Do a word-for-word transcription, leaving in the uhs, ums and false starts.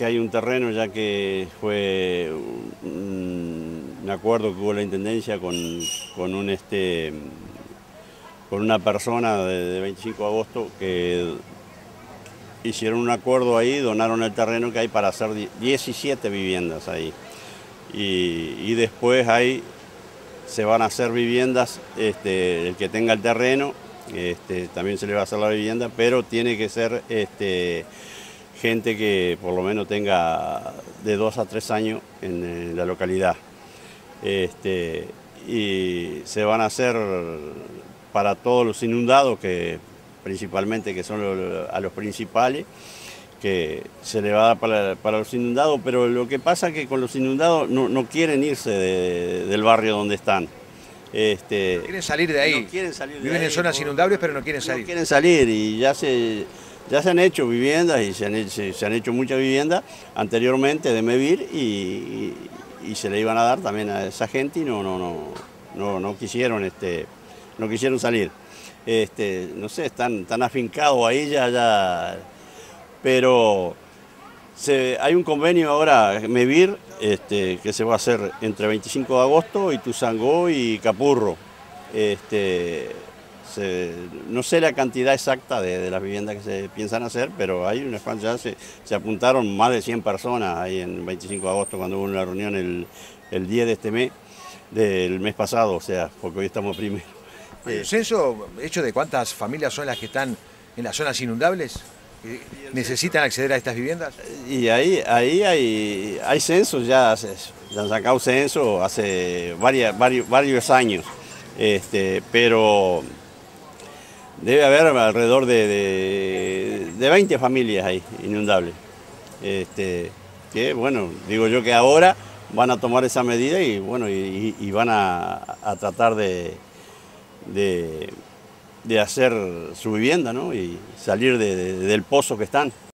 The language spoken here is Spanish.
que hay un terreno ya que fue un, un acuerdo que hubo la Intendencia con, con, un, este, con una persona de, de veinticinco de agosto que hicieron un acuerdo ahí, donaron el terreno que hay para hacer diecisiete viviendas ahí. Y, y después ahí se van a hacer viviendas, este, el que tenga el terreno, este, también se le va a hacer la vivienda, pero tiene que ser este, gente que por lo menos tenga de dos a tres años en, en la localidad. Este, y se van a hacer para todos los inundados, que principalmente que son los, a los principales, que se le va a dar para, para los inundados, pero lo que pasa es que con los inundados no, no quieren irse de, del barrio donde están. Este, no quieren salir de ahí. No quieren salir de Viven ahí, en zonas por, inundables, pero no quieren salir. No quieren salir y ya se, ya se han hecho viviendas y se han hecho, se han hecho muchas viviendas anteriormente de Mevir y, y, y se le iban a dar también a esa gente y no, no, no, no, no quisieron, este, no quisieron salir. Este, no sé, están, están afincados ahí ya, ya pero se, hay un convenio ahora, Mevir, este, que se va a hacer entre veinticinco de agosto, Ituzaingó y Capurro. Este, se, no sé la cantidad exacta de, de las viviendas que se piensan hacer, pero hay unas ya se, se apuntaron más de cien personas ahí en veinticinco de agosto cuando hubo una reunión el, el diez de este mes, del mes pasado, o sea, porque hoy estamos primero. ¿Hay un censo hecho de cuántas familias son las que están en las zonas inundables? ¿Necesitan acceder a estas viviendas? Y ahí, ahí hay, hay censos, ya, se, ya han sacado censo hace varias, varios, varios años, este, pero debe haber alrededor de, de, de veinte familias ahí inundables. Este, que bueno, digo yo que ahora van a tomar esa medida y bueno, y, y van a, a tratar de, de de hacer su vivienda, ¿no? Y salir de, de, del pozo que están.